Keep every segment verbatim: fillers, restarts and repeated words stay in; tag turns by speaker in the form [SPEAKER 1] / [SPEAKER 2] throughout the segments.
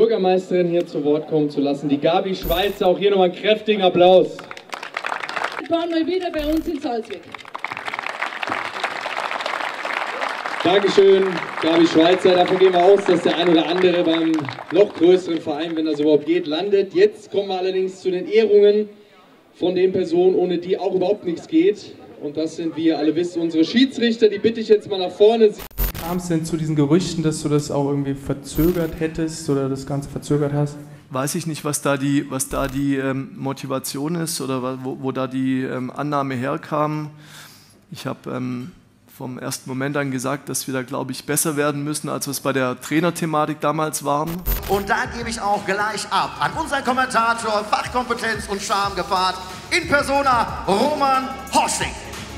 [SPEAKER 1] Bürgermeisterin hier zu Wort kommen zu lassen, die Gabi Schweizer. Auch hier nochmal einen kräftigen Applaus.
[SPEAKER 2] Wir waren mal wieder bei uns in Salzweg.
[SPEAKER 1] Dankeschön, Gabi Schweizer. Davon gehen wir aus, dass der ein oder andere beim noch größeren Verein, wenn das überhaupt geht, landet. Jetzt kommen wir allerdings zu den Ehrungen von den Personen, ohne die auch überhaupt nichts geht. Und das sind, wie ihr alle wisst, unsere Schiedsrichter. Die bitte ich jetzt mal nach vorne.
[SPEAKER 3] Kam es denn zu diesen Gerüchten, dass du das auch irgendwie verzögert hättest oder das Ganze verzögert hast?
[SPEAKER 4] Weiß ich nicht, was da die, was da die ähm, Motivation ist oder wo, wo da die ähm, Annahme herkam. Ich habe ähm, vom ersten Moment an gesagt, dass wir da, glaube ich, besser werden müssen, als wir es bei der Trainerthematik damals waren.
[SPEAKER 5] Und da gebe ich auch gleich ab an unseren Kommentator, Fachkompetenz und Charme gepaart, in persona Roman Horsting.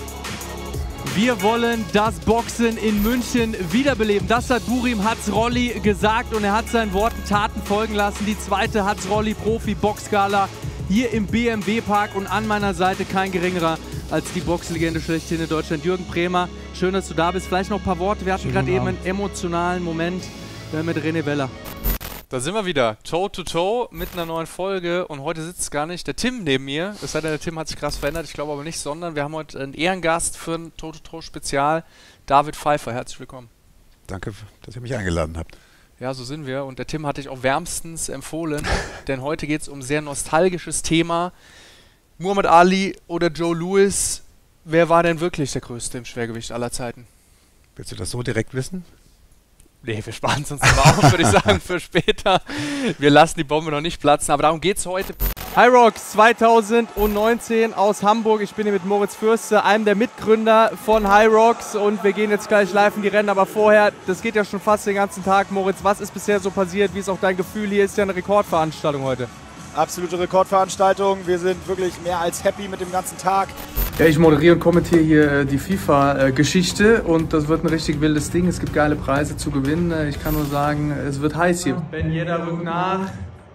[SPEAKER 6] Wir wollen das Boxen in München wiederbeleben. Das hat Burim Hatzrolli gesagt und er hat seinen Worten Taten folgen lassen. Die zweite Hatzrolli Profi-Boxgala hier im B M W-Park und an meiner Seite kein geringerer als die Boxlegende schlechthin in Deutschland, Jürgen Brämer. Schön, dass du da bist. Vielleicht noch ein paar Worte. Wir hatten gerade eben einen emotionalen Moment mit René Weller.
[SPEAKER 7] Da sind wir wieder, Toe to Toe mit einer neuen Folge und heute sitzt gar nicht der Tim neben mir. Es sei denn, der Tim hat sich krass verändert, ich glaube aber nicht, sondern wir haben heute einen Ehrengast für ein Toe to Toe Spezial, David Pfeiffer. Herzlich willkommen.
[SPEAKER 8] Danke, dass ihr mich eingeladen habt.
[SPEAKER 7] Ja, so sind wir und der Tim hat dich auch wärmstens empfohlen, denn heute geht es um ein sehr nostalgisches Thema. Muhammad Ali oder Joe Louis, wer war denn wirklich der Größte im Schwergewicht aller Zeiten?
[SPEAKER 8] Willst du das so direkt wissen?
[SPEAKER 7] Nee, wir sparen es uns aber auf, würde ich sagen, für später. Wir lassen die Bombe noch nicht platzen, aber darum geht es heute.
[SPEAKER 6] Hyrox zweitausendneunzehn aus Hamburg. Ich bin hier mit Moritz Fürste, einem der Mitgründer von Hyrox und wir gehen jetzt gleich live in die Rennen, aber vorher, das geht ja schon fast den ganzen Tag. Moritz, was ist bisher so passiert? Wie ist auch dein Gefühl? Hier ist ja eine Rekordveranstaltung heute.
[SPEAKER 9] Absolute Rekordveranstaltung. Wir sind wirklich mehr als happy mit dem ganzen Tag.
[SPEAKER 3] Ja, ich moderiere und kommentiere hier äh, die FIFA-Geschichte und das wird ein richtig wildes Ding. Es gibt geile Preise zu gewinnen. Ich kann nur sagen, es wird heiß hier.
[SPEAKER 6] Ben Yedder rückt nach.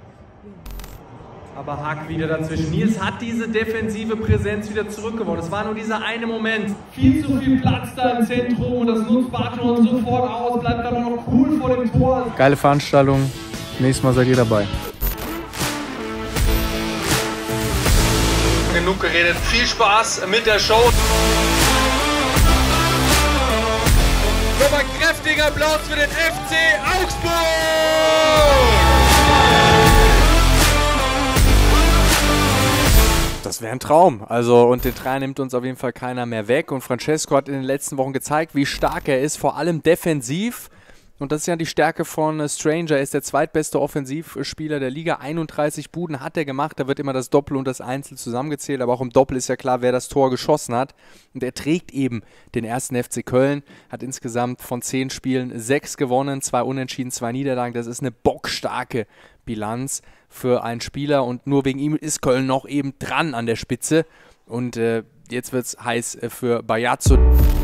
[SPEAKER 6] Aber Hack wieder dazwischen. Nils hat diese defensive Präsenz wieder zurückgewonnen. Es war nur dieser eine Moment. Viel zu viel Platz da im Zentrum und das nutzt Barton sofort aus. Bleibt aber noch cool vor dem Tor.
[SPEAKER 3] Geile Veranstaltung. Nächstes Mal seid ihr dabei.
[SPEAKER 1] Genug geredet. Viel Spaß mit der Show. Nochmal kräftiger Applaus für den F C Augsburg!
[SPEAKER 6] Das wäre ein Traum. Also, und den Dreier nimmt uns auf jeden Fall keiner mehr weg. Und Francesco hat in den letzten Wochen gezeigt, wie stark er ist, vor allem defensiv. Und das ist ja die Stärke von Stranger. Er ist der zweitbeste Offensivspieler der Liga. einunddreißig Buden hat er gemacht. Da wird immer das Doppel und das Einzel zusammengezählt. Aber auch im Doppel ist ja klar, wer das Tor geschossen hat. Und er trägt eben den ersten F C Köln. Hat insgesamt von zehn Spielen sechs gewonnen, zwei Unentschieden, zwei Niederlagen. Das ist eine bockstarke Bilanz für einen Spieler. Und nur wegen ihm ist Köln noch eben dran an der Spitze. Und äh, jetzt wird es heiß für Bajazzo.